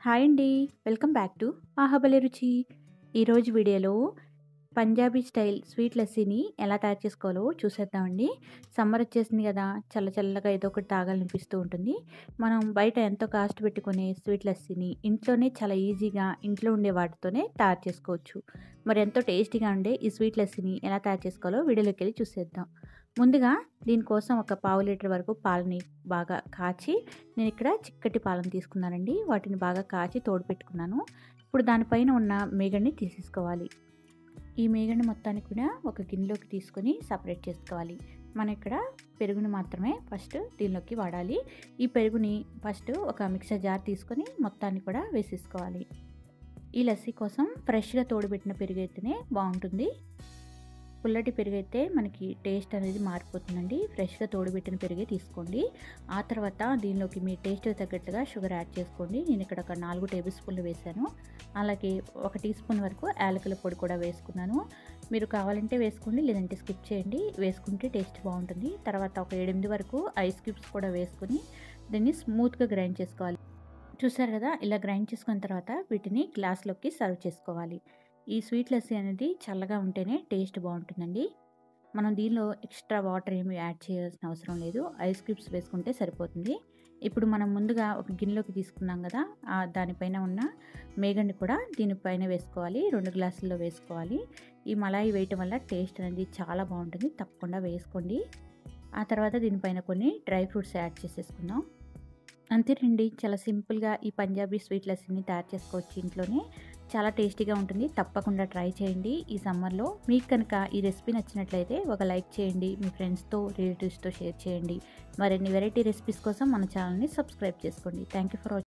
Hi అండి. Welcome back to ఆహబలి రుచి. ఈరోజు వీడియోలో పంజాబీ స్టైల్ స్వీట్ లస్సీని ఎలా తయారు చేసుకోవాలో చూసేద్దామండి. సమ్మర్ వచ్చేసింది కదా! చల్ల చల్లగా ఏదో ఒకటి తాగాలనిపిస్తూ ఉంటుంది. మనం బయట ఎంతో కాస్ట్ పెట్టుకునే స్వీట్ లస్సీని ఇంట్లోనే చాలా ఈజీగా ఇంట్లో ఉండే వాటితోనే తయారు చేసుకోవచ్చు. మరి ఎంతో టేస్టీగా ఉండే ఈ స్వీట్ లస్సీని ఎలా తయారు చేసుకోవాలో వీడియోలోకి వెళ్ళి చూసేద్దాం. ముందుగా దీనికోసం ఒక పావు లీటర్ వరకు పాలని బాగా కాచి నేను ఇక్కడ చిక్కటి పాలను తీసుకున్నానండి. వాటిని బాగా కాచి తోడు పెట్టుకున్నాను. ఇప్పుడు దానిపైన ఉన్న మీగడని తీసేసుకోవాలి. ఈ మీగడ మొత్తాన్ని కూడా ఒక గిన్నెలోకి తీసుకొని సపరేట్ చేసుకోవాలి. మనం ఇక్కడ పెరుగుని మాత్రమే ఫస్ట్ దీనిలోకి వాడాలి. ఈ పెరుగుని ఫస్ట్ ఒక మిక్సర్ జార్ తీసుకొని మొత్తాన్ని కూడా వేసేసుకోవాలి. ఈ లస్సీ కోసం ఫ్రెష్గా తోడుపెట్టిన పెరుగు అయితేనే బాగుంటుంది. పుల్లటి పెరుగు అయితే మనకి టేస్ట్ అనేది మారిపోతుందండి. ఫ్రెష్గా తోడుపెట్టిన పెరుగే తీసుకోండి. ఆ తర్వాత దీనిలోకి మీ టేస్ట్ తగ్గట్టుగా షుగర్ యాడ్ చేసుకోండి. నేను ఇక్కడ ఒక 4 టేబుల్ స్పూన్లు వేసాను. అలాగే 1 టీ స్పూన్ వరకు యాలకుల పొడి కూడా వేసుకున్నాను. మీరు కావాలంటే వేసుకోండి, లేదంటే స్కిప్ చేయండి. వేసుకుంటే టేస్ట్ బాగుంటుంది. తర్వాత ఒక 7-8 వరకు ఐస్ క్యూబ్స్ కూడా వేసుకొని దీన్ని స్మూత్గా గ్రైండ్ చేసుకోవాలి. చూసారు కదా, ఇలా గ్రైండ్ చేసుకున్న తర్వాత వీటిని గ్లాస్లోకి సర్వ్ చేసుకోవాలి. ఈ స్వీట్ లస్సీ అనేది చల్లగా ఉంటేనే టేస్ట్ బాగుంటుందండి. మనం దీనిలో ఎక్స్ట్రా వాటర్ ఏమి యాడ్ చేయాల్సిన అవసరం లేదు. ఐస్ క్యూబ్స్ వేసుకుంటే సరిపోతుంది. ఇప్పుడు మనం ముందుగా ఒక గిన్నెలోకి తీసుకున్నాం కదా, దానిపైన ఉన్న మేగడ్ని కూడా దీనిపైన వేసుకోవాలి. 2 గ్లాసుల్లో వేసుకోవాలి. ఈ మలాయి వేయటం వల్ల టేస్ట్ అనేది చాలా బాగుంటుంది. తప్పకుండా వేసుకోండి. ఆ తర్వాత దీనిపైన కొన్ని డ్రై ఫ్రూట్స్ యాడ్ చేసేసుకుందాం. అంతేనండి, చాలా సింపుల్గా ఈ పంజాబీ స్వీట్ లస్సీని తయారు చేసుకోవచ్చు ఇంట్లోనే. చాలా టేస్టీగా ఉంటుంది. తప్పకుండా ట్రై చేయండి ఈ సమ్మర్లో. మీకు కనుక ఈ రెసిపీ నచ్చినట్లయితే ఒక లైక్ చేయండి. మీ ఫ్రెండ్స్తో, రిలేటివ్స్తో షేర్ చేయండి. మరిన్ని వెరైటీ రెసిపీస్ కోసం మన ఛానల్ని సబ్స్క్రైబ్ చేసుకోండి. Thank you for watching.